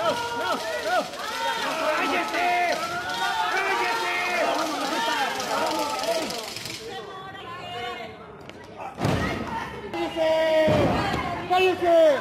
¡Cállese! ¡Cállese! ¡Cállese!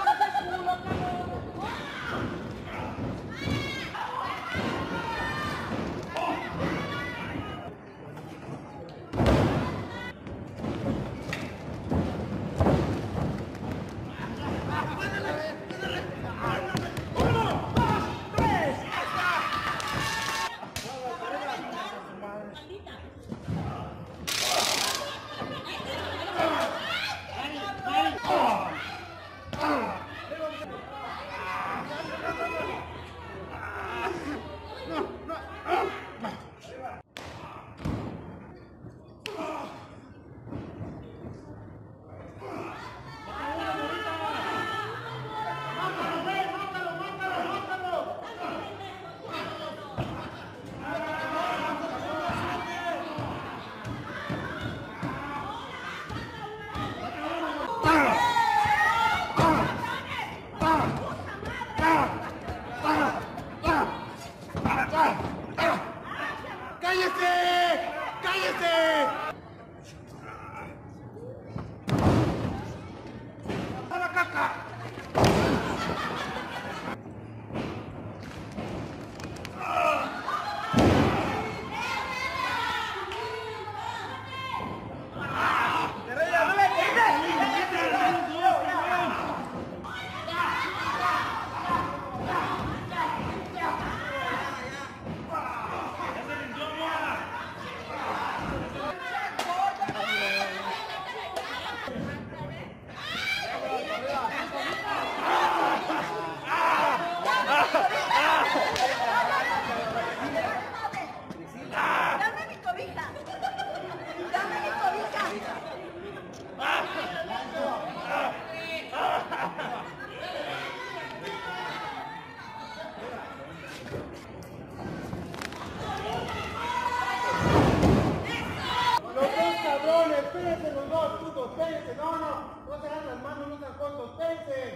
Espérense los dos, putos, espérense, no se dan las manos, no sean cortos, espérense.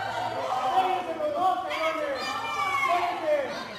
Espérense los dos, cabrones, espérense.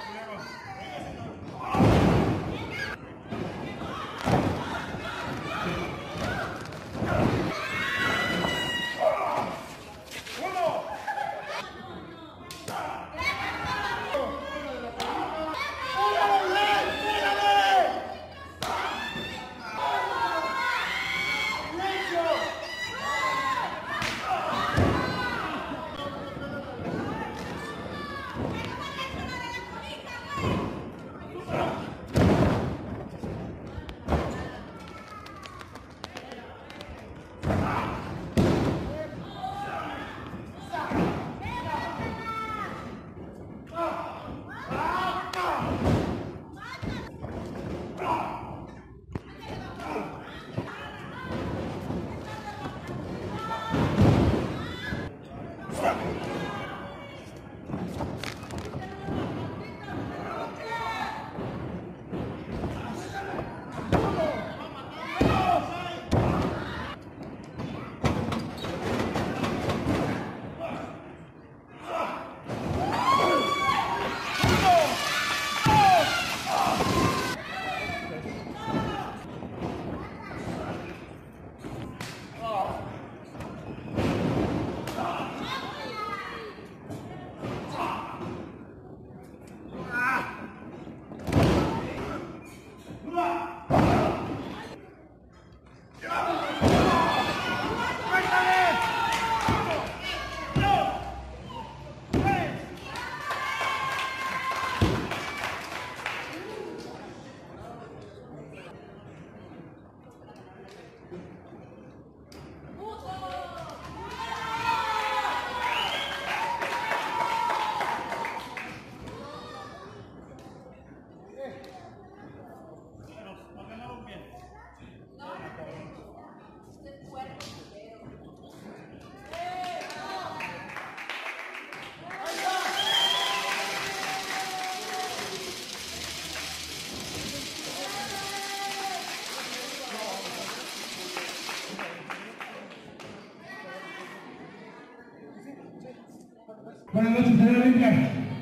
Buenas noches, señora Olimpia.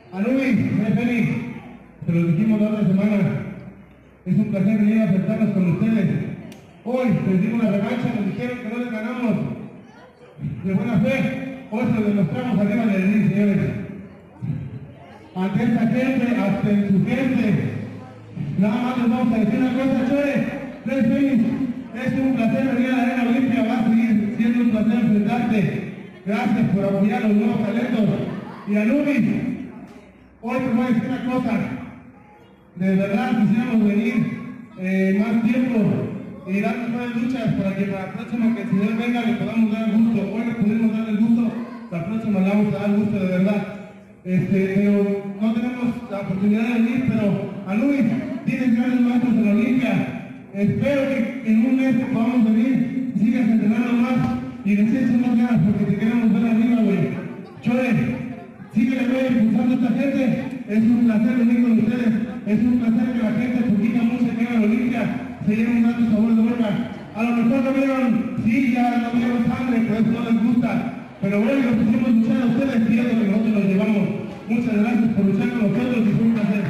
Anubis, Félix, se los dijimos la otra semana, es un placer venir a enfrentarnos con ustedes. Hoy les dimos la revancha, nos dijeron que no les ganamos de buena fe, hoy se lo demostramos arriba del ring, señores. Ante esta gente, ante su gente, nada más les vamos a decir una cosa, Chore, Tres Félix, es un placer venir a la Arena Olimpia, va a seguir siendo un placer enfrentarte. Gracias por apoyar a los nuevos talentos. Y Anubis, hoy te voy a decir una cosa, de verdad quisiéramos venir más tiempo y darnos más luchas para que la próxima que el Señor venga le podamos dar el gusto. Hoy le pudimos dar el gusto, la próxima le vamos a dar el gusto de verdad. Pero no tenemos la oportunidad de venir, pero Anubis, tienes grandes maestros en la Olimpia. Espero que en un mes podamos venir, sigas entrenando más y les eches más ganas porque te queremos ver arriba, güey. Chore, síguele, güey, impulsando a esta gente. Es un placer venir con ustedes. Es un placer que la gente poquita mucha que haga la Olimpia se lleve un alto sabor de boca. A lo mejor no vieron, sí, ya no vieron sangre, por eso no les gusta. Pero bueno, los pusimos luchar a ustedes y es lo que nosotros nos llevamos. Muchas gracias por luchar con nosotros y fue un placer.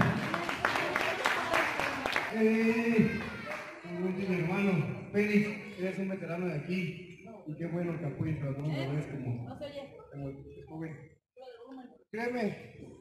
Mi hermano, Félix, eres un veterano de aquí y qué bueno que apoyes a los jugadores como joven. Créeme,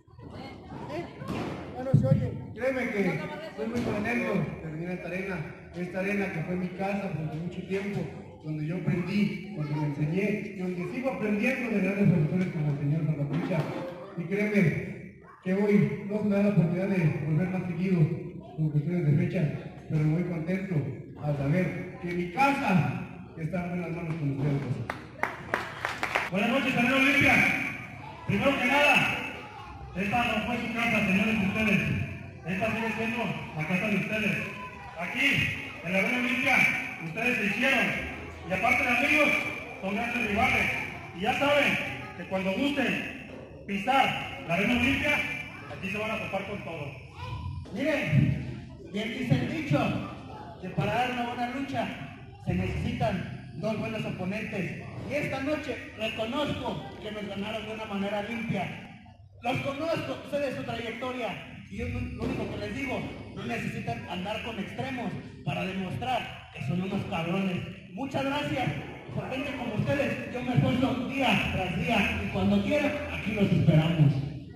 no se oye. créeme que estoy muy contento de venir a esta arena que fue mi casa durante mucho tiempo, donde yo aprendí, donde me enseñé, y donde sigo aprendiendo de grandes profesores como el señor Santapucha. Y créeme que hoy no se me da la oportunidad de volver más seguido con cuestiones de fecha, pero muy contento al saber que mi casa está en buenas manos con ustedes. Buenas noches, Arena Olimpia. Primero que nada, esta no fue su casa, señores de ustedes. Esta sigue siendo la casa de ustedes. Aquí, en la Arena Olimpia, ustedes se hicieron. Y aparte de amigos, son grandes rivales. Y ya saben que cuando gusten pisar la Arena Olimpia, aquí se van a topar con todo. Miren, bien dice el dicho, que para dar una buena lucha se necesitan dos buenos oponentes. Y esta noche reconozco que nos ganaron de una manera limpia. Los conozco, sé de su trayectoria. Y yo lo único que les digo, no necesitan andar con extremos para demostrar que son unos cabrones. Muchas gracias por gente como ustedes. Yo me esfuerzo día tras día y cuando quieran, aquí los esperamos.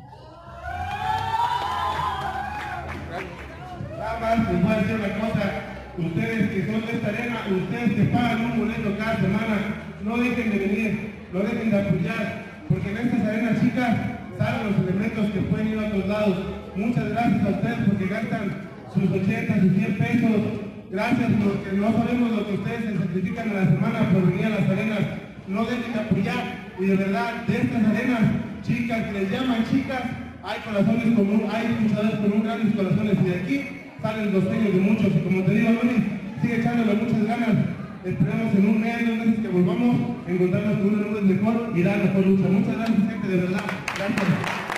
Nada más les voy a decir una cosa, ustedes que son de esta arena, ustedes que pagan un boleto cada semana, no dejen de venir, no dejen de apoyar, porque en estas arenas chicas salen los elementos que pueden ir a otros lados. Muchas gracias a ustedes porque gastan sus 80, sus 100 pesos, gracias porque no sabemos lo que ustedes se sacrifican a la semana por venir a las arenas, no dejen de apoyar, y de verdad, de estas arenas chicas, que les llaman chicas, hay corazones común, hay luchadores con un grandes corazones, y de aquí salen los sueños de muchos, y como te digo, Luis, sigue echándole muchas ganas. Esperemos en un mes, 2 meses que volvamos a encontrarnos con un número mejor y dar mejor lucha. Muchas gracias, gente, de verdad. Gracias.